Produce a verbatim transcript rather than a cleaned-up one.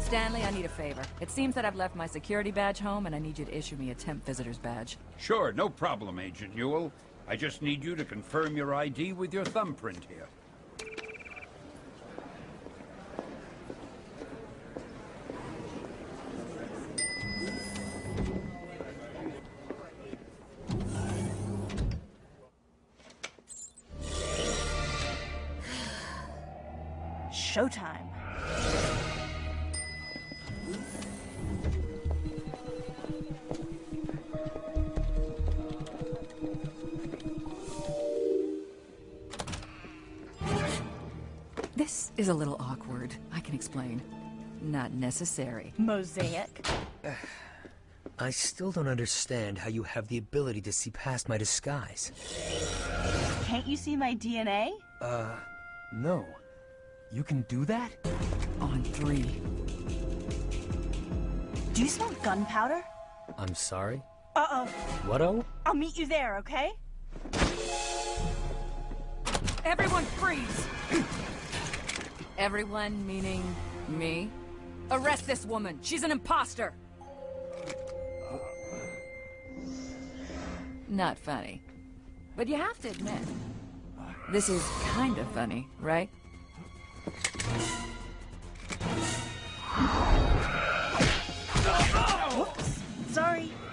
Stanley, I need a favor. It seems that I've left my security badge home, and I need you to issue me a temp visitor's badge. Sure, no problem, Agent Newell. I just need you to confirm your I D with your thumbprint here. Showtime. This is a little awkward. I can explain. Not necessary. Mosaic. I still don't understand how you have the ability to see past my disguise. Can't you see my D N A? Uh, no. You can do that? On three. Do you smell gunpowder? I'm sorry? Uh-oh. What-oh? I'll meet you there, okay? Everyone freeze! Everyone meaning me? Arrest this woman! She's an imposter! Not funny. But you have to admit, this is kind of funny, right? Whoops. Sorry.